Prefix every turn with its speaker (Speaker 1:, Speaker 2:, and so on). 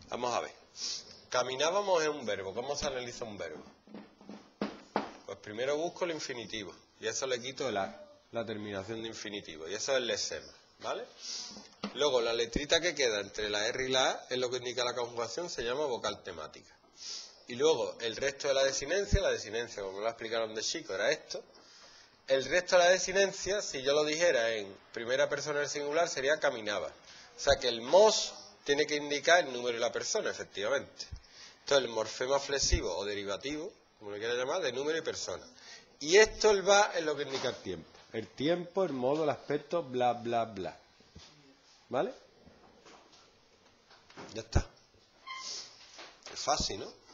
Speaker 1: Vamos a ver. Caminábamos es un verbo. ¿Cómo se analiza un verbo? Pues primero busco el infinitivo. Y eso le quito la terminación de infinitivo. Y eso es el lesema, ¿vale? Luego, la letrita que queda entre la R y la A es lo que indica la conjugación, se llama vocal temática. Y luego, el resto de la desinencia, como me lo explicaron de chico, era esto. El resto de la desinencia, si yo lo dijera en primera persona del singular, sería caminaba. O sea que el mos tiene que indicar el número y la persona, efectivamente. Entonces, el morfema flexivo o derivativo, como lo quiera llamar, de número y persona. Y esto, el va, es lo que indica el tiempo. El tiempo, el modo, el aspecto, bla, bla, bla. ¿Vale? Ya está. Es fácil, ¿no?